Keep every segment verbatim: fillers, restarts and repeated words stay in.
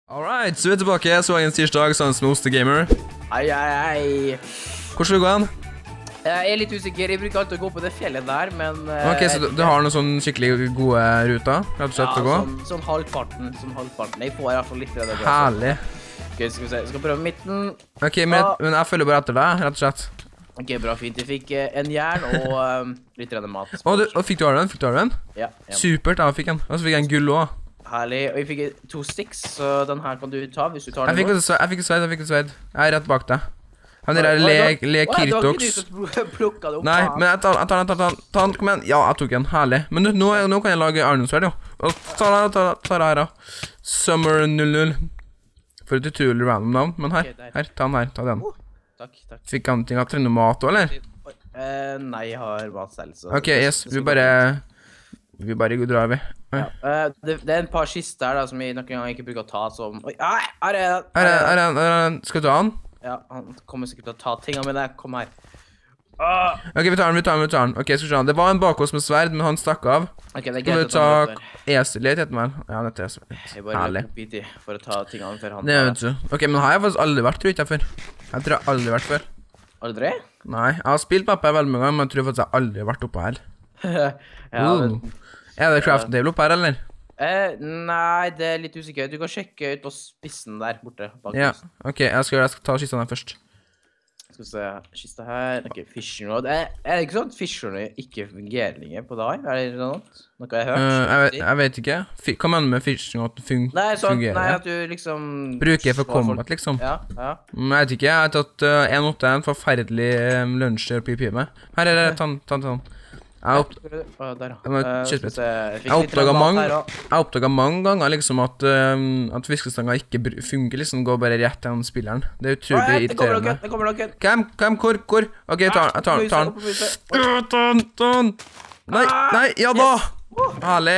Alright, så vi er tilbake. Så en tirsdag sammen med Ostegamer. Ei, ei, ei. Hvor skal du gå hen? Jeg er litt usikker. Jeg bruker alltid å gå på det fjellet der, men... Ok, så du, du har noen sånn skikkelig gode ruter, rett og slett, ja, å gå? Sånn, sånn halvparten, sånn halvparten. Jeg får i hvert fall litt av det. Herlig. Ok, skal vi se. Jeg skal prøve midten. Ok, men jeg, men jeg følger bare etter deg, rett og slett. Ok, bra, fint. Jeg fikk eh, en jern og um, litt redd mat. Å, du, og fikk du den? Fikk du den? Ja, ja. Supert, jeg fikk en. Og så fikk jeg en gull også. Herlig. Og jeg fikk to sticks, så den her kan du ta hvis du tar Jeg den fikk, godt. også, jeg fikk et sverd, jeg fikk et sverd. Jeg er rett bak deg. Han der le, le Å, ja, det var Kirtox. ikke du som plukket det opp. Nei, faen. men jeg tar, jeg tar, jeg tar, jeg tar, ta den, kom igjen. Ja, jeg tok den, herlig. Men nå, nå, nå kan jeg lage Arnonsverd, jo. Og ta det, ta det, ta det her, da. Summer null null. For et utrolig random navn, men her, Ok, der. her, ta den her, ta den. Oh, takk, takk. Fikk han ting av trenne mat også, eller? Oi, eh, nei, jeg har mat selv, så... Ok, yes, vi bare, vi bare drar vi. Oi. Ja, eh, det, det er en par kister der da, som jeg noen ganger ikke bruker å ta som... Oi, ai, her er den! Her er, her er, her er, skal du ta den? Ja, han kommer sikkert til å ta tingene mine. Kom her. Ah! Ok, vi tar den, vi tar den, vi tar den. Ok, skal vi se, det var en bak oss med sverd, men han stakk av. Ok, det er Skal vi greit ta at han løper. eselet, heter den vel? Ja, dette er sverd. Jeg bare Herlig. løper opp hit i for å ta tingene før han Det tar vet du. Ok, men har jeg faktisk aldri vært, tror ikke jeg, før. Jeg tror jeg aldri har vært før. Aldri? Nei, jeg har spilt mappet veldig mange ganger, men jeg tror faktisk jeg aldri har vært oppe her. ja, Uh. men, Er det crafting table oppe her, eller? eh, nei, det er litt usikker. Du kan sjekke ut på spissen der borte. Bak Ja, oss. ok, jeg skal, jeg skal ta kistene her først. Skal vi se, kista her. Ok, fishing rod. Er, er det ikke sånn at fishing rod ikke fungerer lenger på dag? Er det noe annet? Noe jeg har Uh, hørt? jeg, vet, jeg vet ikke. Fi- Hva mener du med fishing at det fun Nei, sånn, fungerer? nei, at du liksom... Bruker for slår folk- combat, liksom. Ja, ja. Men jeg vet ikke, jeg har tatt uh, en åtte, en forferdelig um, lunsjer på I P med. Her er det, tann, tann, tann. Jeg har opp, Å, der, Jeg må ja. Eh, kjøpe skal vi se, jeg fikk jeg har litt oppdaget mat mange, her også. jeg har oppdaget mange ganger liksom at, um, at fiskestanga ikke br- funker, liksom går bare rett gjennom spilleren. Det er Å, utrolig ja, det kommer irriterende. noen, det kommer noen. Hvem, hvem, hvor, hvor? Ok, jeg tar den, jeg tar den, jeg tar den. Opp på muset, opp på muset. Ja, ta den, ta den. Nei, Ah, nei, ja da! yes. Herlig.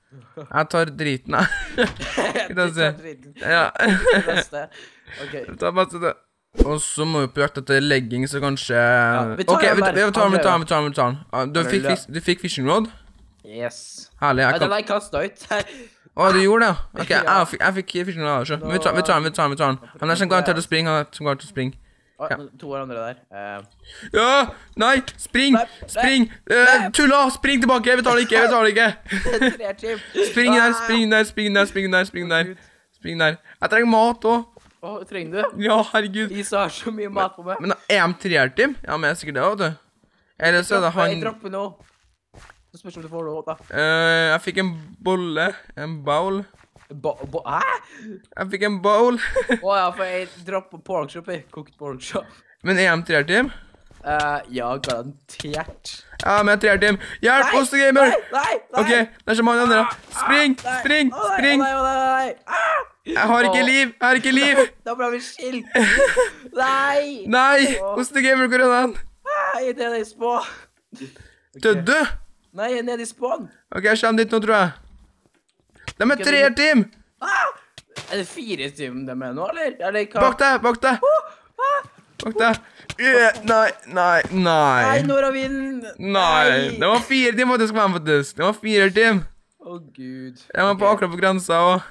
Jeg tar driten, jeg. Skal vi se. Ja. Beste. Ok. Ta bare det. Og så må vi på jakt etter leggings og kanskje... vi tar Ok, den vi der. tar vi tar den, vi tar den, vi tar den, vi tar den. Ah, Du Har du fikk, lø- fis- du fikk fishing rod? Yes. Herlig, Nei, jeg den kan... har jeg kastet ut. Å, du gjorde det? Ok, Ja. jeg fikk, jeg fikk fishing rod, så. Men vi tar, vi tar den, vi tar den, vi tar den. Han er som garantert å springe, han er som garantert å springe. Å, Ja. to andre der. Eh, Ja, nei, spring, Nei, spring, eh, tulla, spring tilbake, vi tar det ikke, vi tar det ikke. tre chip. Spring der, spring der, spring der, spring der, spring der, spring der. Jeg trenger mat også. Å, trenger du? Ja, herregud. Isa har så mye mat på meg. Men er han treer-team? Ja, men jeg er sikkert det, vet du. Eller så er det Jeg han... dropper nå. Så spørs om du får noe, da. Eh, jeg fikk en bolle, en bowl. Bo, bo, hæ? Jeg fikk en bowl. Å ja, for jeg dropper pork chop, jeg. Kokt pork chop. Men er han treer-team? Eh, ja, garantert. Ja, men jeg er treer-team. Hjelp, Ostegamer! Nei, nei, nei. Ok, der som han andre. Spring, Nei. spring, Å, nei, spring. Å, nei, å, nei, å, nei. Ah! Jeg har ikke Å. liv, jeg har ikke liv. Da ble vi skilt. Nei. Nei, Ostegamer, hvor er han? Ah, jeg er nede i spawn. Døde du? Nei, jeg er nede i spawn. Ok, jeg kommer dit nå, tror jeg. De er treer-team. Ah! Er det fire timer de er nå, eller? Eller hva? Bak deg, bak deg. Bak deg. Eh, Nei, nei, Nei, nei. Nordavind. Nei, det var fire team faktisk, men faktisk. Det var fire team. Å, Gud. Jeg var på akkurat på grensa, og...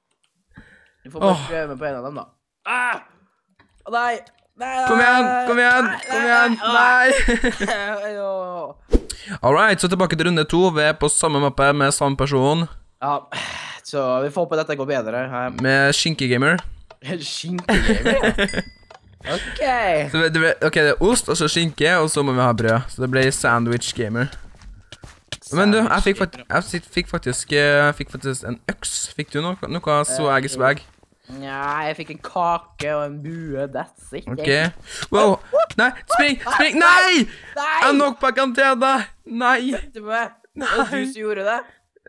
Vi får bare Åh. prøve på en av dem, da. Ah! Å, nei. Nei, Kom igjen, kom igjen, kom igjen. Nei. Nei. Åh. Alright, så tilbake til runde to. Vi er på samme mappe med samme person. Ja, så vi får håpe dette går bedre. her. Med skinkegamer. Skinkegamer. Ok. Så det, ble, ok, det er ost, og så skinke, og så må vi ha brød. Så det ble sandwich gamer. Men du, jeg fikk, fakt jeg fikk- fikk faktisk Jeg fikk faktisk en øks. Fikk du noe? Noe swag i swag? Nja, jeg fikk en kake og en bue. That's it. Ok. Wow. Nei, spring, spring. Nei! Nei! Jeg knockback han til deg. Nei. Vet du hva? Det var du som gjorde det.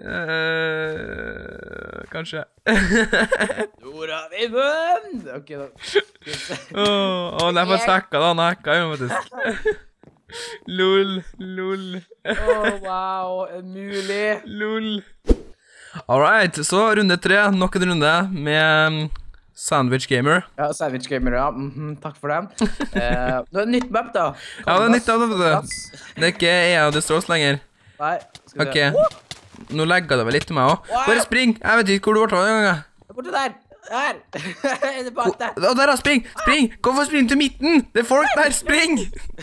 Eh, kanskje. Dora Viven! Ok, da. Skal vi se. Åh, oh, derfor svekka da, han hacka jo faktisk. Lol, lol, Åh, wow. Mulig. lol. Alright, så runde tre, nok en runde med um, Sandwich Gamer. Ja, Savage Gamer, ja. Mhm, takk for den. Eh, det er en nytt map, da. Ja, det er nytt av det, vet Plass. du. Det er ikke E A The Stores lenger. Nei, skal vi Ok, se. nå legger det vel litt til meg også. Bare spring, jeg vet ikke hvor du var til en gang. Det er borte der. Her! Er det bak deg? Å, der da, spring! Spring! Hvorfor spring til midten? Det er folk der, spring!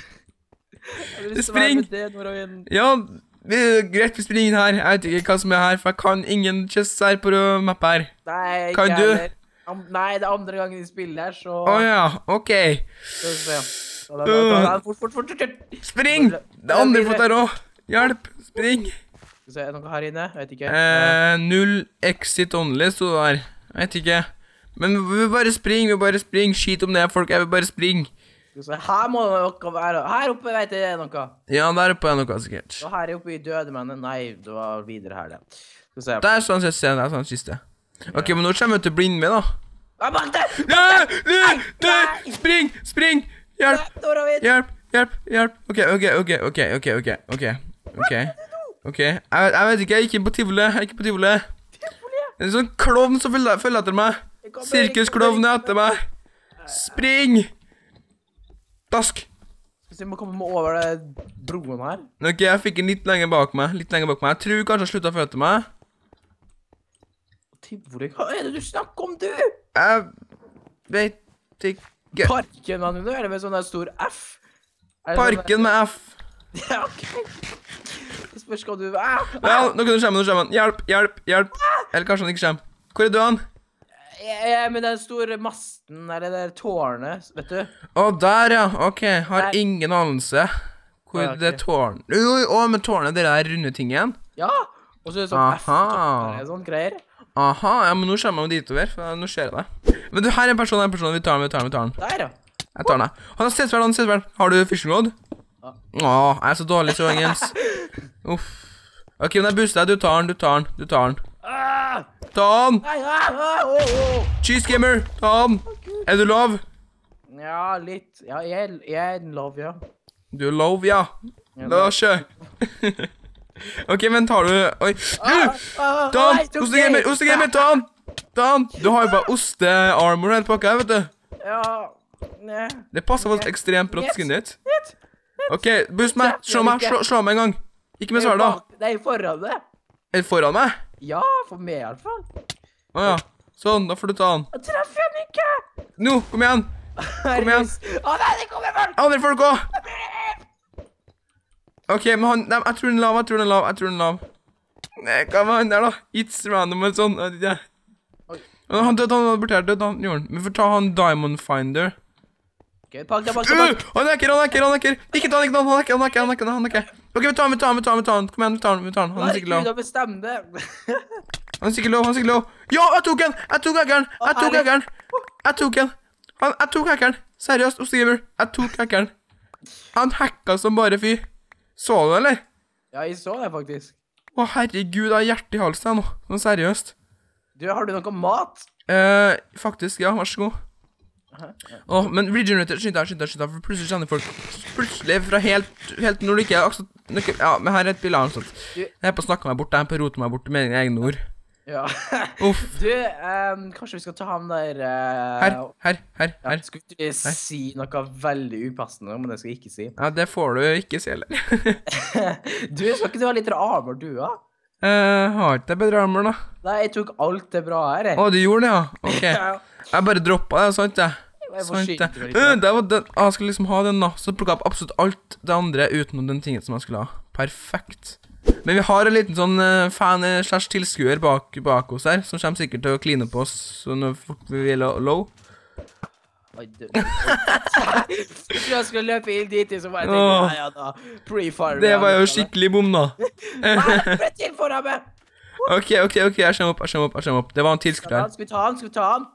Spring! Ja, det er greit vi springer her. Jeg vet ikke hva som er her, for jeg kan ingen chests her på mapp her. Nei, kan du? Nei, det er andre gangen i spillet her, så... Åja, ok. Skal vi se. Fort, fort, fort, fort. Spring! Det er andre fot der også. Hjelp, spring. Skal vi se, er det noe her inne? Jeg vet ikke. Eh, null exit only, stod det der. Jeg vet ikke. Men vi vil bare spring, vi vil bare spring. Skit om det, folk, jeg vil bare spring. Her må det noe være. Her oppe vet jeg det er noe. Ja, der oppe er noe sikkert. Og her er oppe i døde, men nei, det var videre her det. Skal vi se. Der er sånn siste, det er sånn siste. Ok, men nå kommer vi til blind med da. Ja, bak deg! Nei, nei, nei, spring, spring, hjelp, hjelp, hjelp, hjelp. Ok, ok, ok, ok, ok, ok, ok, ok, ok. Jeg, jeg vet ikke, jeg er ikke på tivoli, jeg er ikke på tivoli. Det er en sånn klovn som følger, følger etter meg. Sirkusklovn er etter meg. Spring! Dask! Skal vi se om jeg kommer over det broen her. Ok, jeg fikk en litt lenger bak meg, litt lenger bak meg. Jeg tror kanskje jeg sluttet å følge etter meg. Tivoli, hva er det du snakker om, du? Jeg vet ikke. Parken, mann, du, eller med sånn der stor F? Parken med F. Ja, ok. Det spørs hva du... Ah, ah. Ja, nå kan du skjemme, nå skjemme han. Hjelp, hjelp, hjelp. Eller kanskje han ikke skjemmer. Hvor er du han? Jeg er med den store masten, eller det der tårnet, vet du? Å, der ja, ok. Har Der. ingen anelse. Hvor Ja, er det ok. tårn? Jo, jo, å, men tårnet, det der runde tingen. Ja, og så er det sånn F, Aha. sånn greier. Aha, ja, men nå skjemmer han ditover, for nå ser jeg det. Men du, her er en person, her er en person, vi tar den, vi tar den, vi tar den. Der, ja. Jeg tar den. Han har stedsverd, han har stedsverd. Har du fishing rod? Ja. Åh, jeg er så dårlig så games. Uff. Ok, men jeg booster deg, du tar den, du tar den, du tar den. Ah! Ta den! Nei, ah, ah, oh, oh. Cheese gamer, ta den! Er du lov? Ja, litt. Ja, jeg, jeg er en love, ja. Du er lov, ja. La oss kjøre. Ok, men tar du... Oi. Du! Ah, Ta nei, den! tok Ostegamer, jeg. ostegamer, ta den! Ta den! Du har jo bare oste-armor her på her, vet du. Ja, nei. Det passer faktisk ekstremt bra til skinnet ditt. Litt. Ok, boost meg, slå meg, slå, slå meg en gang. Ikke med sverd da. Nei, foran det. Er det foran meg? Ja, for meg i alle fall. Åja, sånn, da får du ta den. Jeg treffer han ikke. Nå, kom igjen. Kom igjen. Å nei, det kommer folk. Andre folk også. Ok, men han, nei, jeg tror den er lav, jeg tror den er lav, jeg tror den er lav. Nei, hva var han der da? It's random eller sånn, jeg vet ikke. Oi. Han døde, han hadde bortert, døde, han gjorde den. Vi får ta han Diamond Finder. Ok, pakk det, pakk det, Uh, pakk. han hacker, han hacker, han hacker. Ikke ta han, ikke ta han, han hacker, han hacker, han hacker, han hacker. Ok, vi tar han, vi tar han, vi tar han, vi tar han. Kom igjen, vi tar han, vi tar han. Han er sikkert Herregud, lav. da bestem det. Han er sikkert lav, han er sikkert lav. Ja, jeg tok han, jeg tok hackeren, jeg tok herregud. hackeren. Jeg tok han. Han, jeg tok hackeren. Seriøst, Ostegamer, jeg tok hackeren. Han hacka som bare fy. Så du, eller? Ja, jeg så det faktisk. Å, herregud, jeg har hjerte i halsen nå. Sånn seriøst. Du, har du noe mat? Eh, faktisk, ja, vær så god. Åh, men regenerator, skynd deg, skynd deg, skynd deg, for plutselig kjenner folk plutselig fra helt, helt når du ikke er akkurat, ja, men her er et bilde av noe sånt. Jeg er på å snakke meg bort, jeg er på å rote meg bort med mine egne ord. Ja. Uff. Du, um, kanskje vi skal ta han der... Uh, Her, her, her, ja, her. skulle ikke si noe veldig upassende, men det skal jeg ikke si. Ja, det får du ikke si heller. Du, skal ikke du ha litt armor, du, da? Eh, har ikke det bedre armor da? Nei, jeg tok alt det bra her, jeg. Å, du gjorde det, ja? Ok. Ja. Jeg bare droppet det, sant det? Jeg var Sant forsynt det. meg litt, Øh, da. det var den, ah, jeg skulle liksom ha den da, så plukket jeg opp absolutt alt det andre utenom den tingen som jeg skulle ha. Perfekt. Men vi har en liten sånn uh, fan uh, slash tilskuer bak, bak oss her, som kommer sikkert til å kline på oss så når fort vi vil low. Oi, du. Jeg tror jeg skulle løpe inn dit, så bare tenkte, Åh. ja, ja da, pre-fire. Det var jo skikkelig bom da. Nei, prøv til foran meg. Ok, ok, ok, jeg kommer opp, jeg kommer opp, jeg kommer opp. Det var en tilskuer her. Skal vi ta han, skal vi ta han?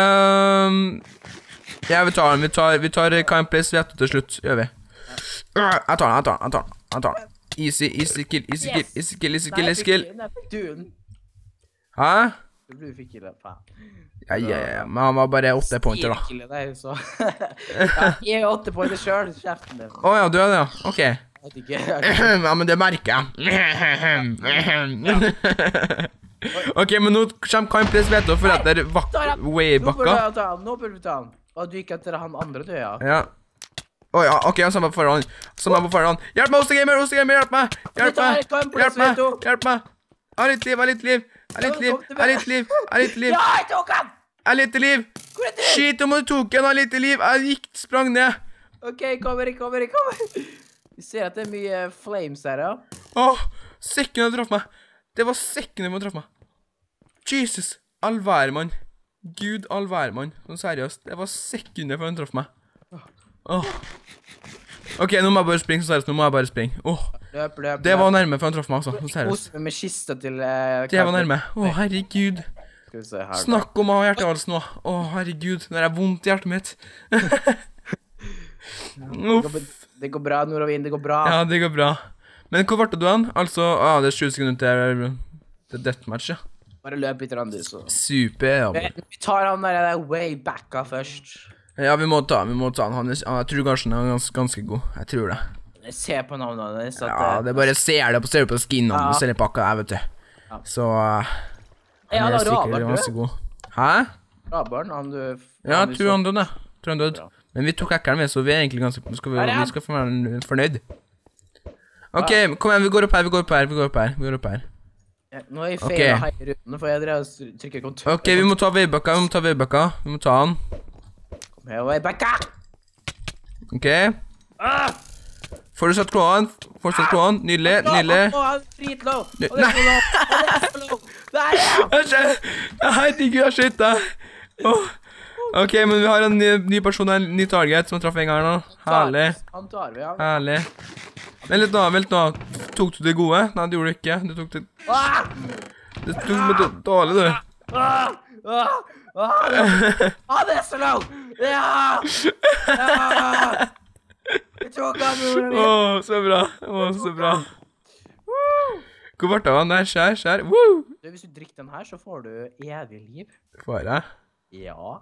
Ehm Ja, vi tar den, vi tar, vi tar Kind Place Veto til slutt, gjør vi. Øh, Jeg tar den, jeg tar den, jeg tar den, jeg tar den. Easy, easy kill, easy kill, easy kill, easy kill, easy kill. Nei, fikk du den. Hæ? Du fikk ikke den, faen. Ja, ja, ja, men han var bare åtte pointer da. Styrkille deg, så. Ja, jeg er åtte pointer selv, kjeften din. Åja, du er det, ja, ok. Jeg vet ikke. Ja, men det merker jeg. Ok, men nå kommer Kind Place Veto for at det er vak Ta han. way Nå burde bakka. vi ta han, nå burde vi ta han. Og du gikk etter han andre, du, ja. Ja. Åja, ok, han sammen på foran. Sammen på foran. Hjelp meg, Ostegamer, Ostegamer, hjelp meg. Hjelp tar meg, Kind Place hjelp meg, Veto. hjelp meg. Jeg har litt liv, jeg har litt liv. Jeg har litt liv, jeg har litt liv, jeg har litt liv. Ja, jeg tok han! Jeg er litt i liv! Hvor er du? Shit, om du tok en av litt i liv! Jeg gikk, sprang ned! Ok, kommer, kommer, kommer. Vi ser at det er mye flames her, ja. Åh, sekken hadde traff meg. Det var sekken som traff meg. Jesus, allværmann. Gud allværmann. Sånn seriøst, det var sekunder før han traff meg. Åh. Ok, nå må jeg bare springe, så seriøst, nå må jeg bare springe. Åh. Løp, løp, Det var løp. nærme før han traff meg, altså. Sånn seriøst. Kos med kista til... Uh, Det var nærme. Åh, herregud. Skal vi se her. Snakk om å ha hjertehalsen nå. Åh, herregud, når jeg har vondt i hjertet mitt. Uff. Det går bra, Nordavin, det går bra. Ja, det går bra. Men hvor ble du an? Altså, ah, det er sju sekunder til det deathmatch, ja. Bare løp litt rann, du, så. Super, ja. Vi vi tar han der, der way backa først. Ja, vi må ta, vi må ta han. Han er, jeg tror kanskje han er ganske, ganske god. Jeg tror det. Jeg ser på navnet hans. at Ja, det er bare ser det på, ser det på skinnene Ja. og ser det pakka der, vet du. Ja. Så, uh, Ja, han da, er sikkert Rabert, ganske du. god. Hæ? Raberen, han du... Ja, han du jeg tror så- han døde. Jeg Tror han døde. Bra. Men vi tok hackeren med, så vi er egentlig ganske, vi skal, Her er vi han. skal få være fornøyd. Ok, kom igjen, vi går opp her, vi går opp her, vi går opp her, vi går opp her. Ja, nå er jeg Ok. feil å heie rutene, for jeg drev og trykker kontroll. Ok, vi må ta veibakka, vi må ta veibakka, vi må ta han. Kom her, way backa! Ok, Ah! får du satt kloen, får du satt kloen, nydelig, nydelig. Å, han er dritlow! Ny- Han er så low! Han er så low! Der, ja! Jeg ser, herregud, jeg skjøtter. Åh. Ok, men vi har en ny, ny person her, ny target som traff en gang nå. Herlig, Han tar vi, ja. herlig. Vent litt nå, vent nå. Tok du det gode? Nei, det gjorde du ikke. Du tok det, Ah! du tok det d- dårlig, du. Ah! Ah! Ah! Han er så low! Ja! Ja! Jeg tok han, broren min. Åh, så bra. Åh, så bra. Hvor ble det av han der? Skjær, skjær. Woo! Du, hvis du drikker den her, så får du evig liv. Får jeg? Ja.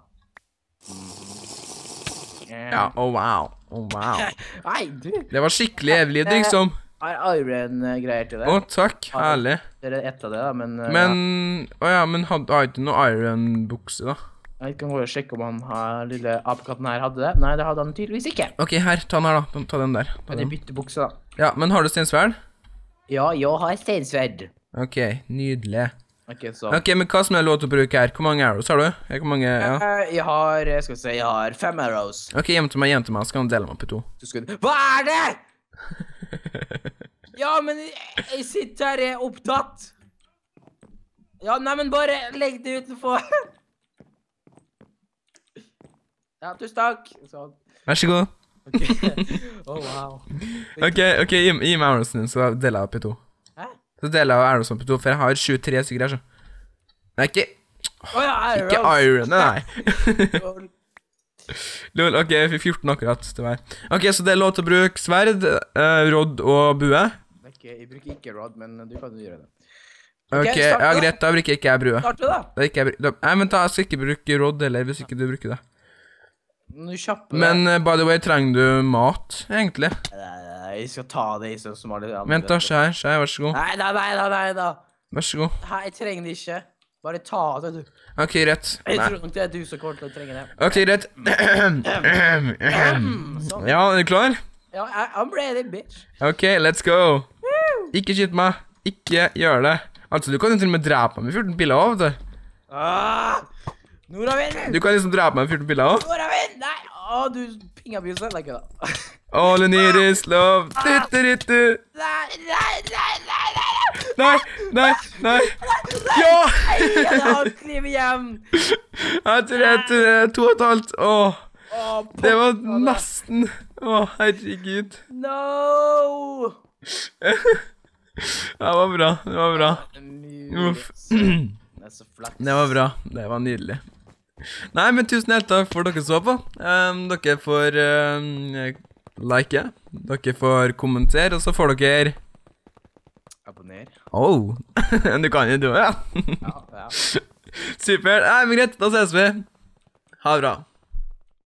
Ja, åh, wow. Åh, wow. Nei, du. Det var skikkelig evig, liksom. Har Iron-greier til det. Åh, takk. Herlig. Det er ett av det, da, men... uh, Men, ja. åja, men hadde har ikke noe Iron-bukse, da? Jeg kan gå og sjekke om han har lille apekatten her hadde det. Nei, det hadde han tydeligvis ikke. Ok, her, ta den her, da. Ta den der. Ta Men det den. bytter bukse, da. Ja, men har du steinsverd? Ja, jeg har steinsverd. Ok, nydelig. Ok, så... Ok, men hva som er lov til å bruke her? Hvor mange arrows har du? Eh, Hvor mange, ja. Eh, Jeg har, eh, skal vi se, jeg har fem arrows. Ok, hjem til meg, hjem til meg, skal han dele meg opp i to. Du skal... Hva er det?! Ja, men jeg, jeg sitter her, jeg er opptatt. Ja, nei, men bare legg det utenfor. Ja, tusen takk. Sånn. Vær så god. Ok. Oh, wow. Ok, ok, gi, gi meg arrowsen din, så deler jeg opp i to. Hæ? Så deler jeg arrowsen opp i to, for jeg har tjuetre stykker her, så. Nei, ikke, Åja, ikke arrows. iron, nei. Lol, ok, jeg fikk fjorten akkurat til hver. Ok, så det er lov til å bruke sverd, eh, rodd og bue. Ok, jeg bruker ikke rod, men du kan jo gjøre det. Ok, start ja, da. greit, da bruker ikke jeg brue. Start det, da. Da er ikke jeg bru- da, nei, men da skal jeg ikke bruke rodd, eller hvis ikke du bruker det. Nå kjappe. Men, eh, by the way, trenger du mat, egentlig? Nei, jeg skal ta det i sånn som alle andre. Vent da, skjær, skjær, vær så god. Nei, nei, nei, nei, nei, da. Vær så god. Nei, jeg trenger det ikke. Bare ta det, du. Ok, rett. Jeg Nei. tror nok det er du som kommer til å trenge det. Ok, rett. Sånn. Ja, er du klar? Ja, I- I'm ready, bitch. Ok, let's go. Ikke skyt meg. Ikke gjør det. Altså, du kan jo til og med drepe meg med fjorten piller også, vet du. Ah! Nordavind! Du kan liksom drepe meg med fjorten piller også. Nordavind! Nei! Å, du pingabuser. Like da. All you need is love. Du-du-du-du. Nei, nei, nei, nei, nei, nei! Nei, nei, nei. Ja! Nei, jeg har klivet hjem. Jeg tror jeg tror jeg er to og et halvt. Åh, Å, det var pokker, da. nesten. Åh, herregud. No! Det var bra, det var bra. Uff. Det er så flaks. Det var bra, det var nydelig. Nei, men tusen hjertelig takk for dere så på. Um, dere får um, like, dere får kommentere, og så får dere... Abonner. Oh, du kan jo du, ja. Ja, ja. Super, nei, men greit, da ses vi. Ha det bra.